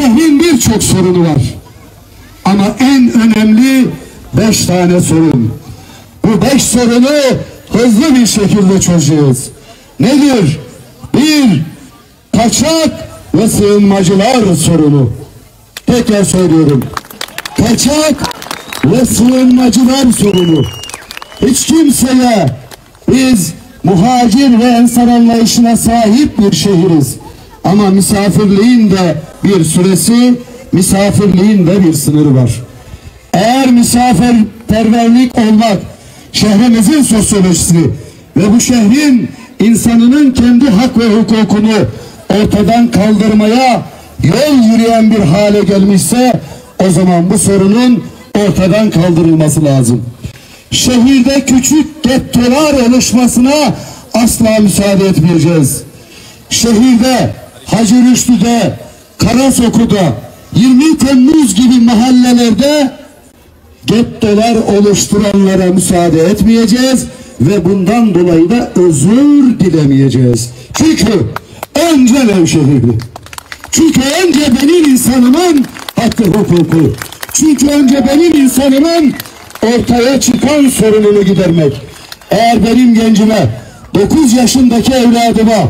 şehrin birçok sorunu var. Ama en önemli 5 tane sorun. Bu 5 sorunu hızlı bir şekilde çözeceğiz. Nedir? 1. Kaçak ve sığınmacılar sorunu. Tekrar söylüyorum. Kaçak ve sığınmacılar sorunu. Hiç kimseye biz muhacir ve ensar anlayışına sahip bir şehiriz. Ama misafirliğin de bir süresi, misafirliğin de bir sınırı var. Eğer misafirperverlik olmak şehrimizin sosyolojisi ve bu şehrin insanının kendi hak ve hukukunu ortadan kaldırmaya yol yürüyen bir hale gelmişse o zaman bu sorunun ortadan kaldırılması lazım. Şehirde küçük gettolar oluşmasına asla müsaade etmeyeceğiz. Şehirde, Hacı Rüştü'de, Karasoku'da, 20 Temmuz gibi mahallelerde gettolar oluşturanlara müsaade etmeyeceğiz ve bundan dolayı da özür dilemeyeceğiz. Çünkü önce Nevşehirli. Çünkü önce benim insanımın hakkı hukuku. Çünkü önce benim insanımın ortaya çıkan sorununu gidermek. Eğer benim gencime, 9 yaşındaki evladıma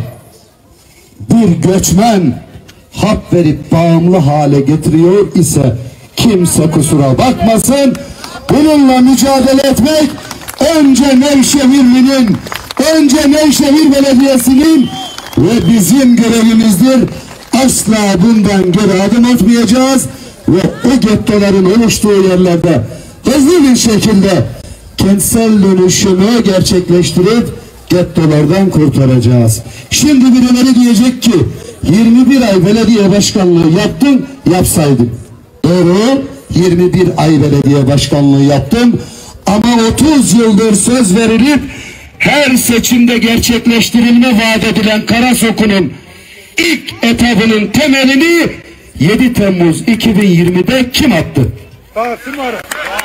bir göçmen hap verip bağımlı hale getiriyor ise kimse kusura bakmasın, bununla mücadele etmek önce Nevşehirli'nin, önce Nevşehir Belediyesi'nin ve bizim görevimizdir. Asla bundan geri adım atmayacağız ve o gettoların oluştuğu yerlerde hızlı bir şekilde kentsel dönüşümü gerçekleştirip gettolardan kurtaracağız. Şimdi birileri diyecek ki 21 ay belediye başkanlığı yaptım, yapsaydım. Doğru, 21 ay belediye başkanlığı yaptım ama 30 yıldır söz verilip her seçimde gerçekleştirilme vaat edilen Karasoku'nun ilk etabının temelini 7 Temmuz 2020'de kim attı?